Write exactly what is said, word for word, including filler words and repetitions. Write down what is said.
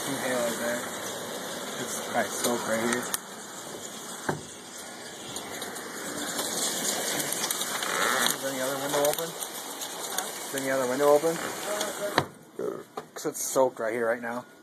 fucking hail right there. It's probably soaked right here. Is any other window open? Is any other window open? Because it's soaked right here right now.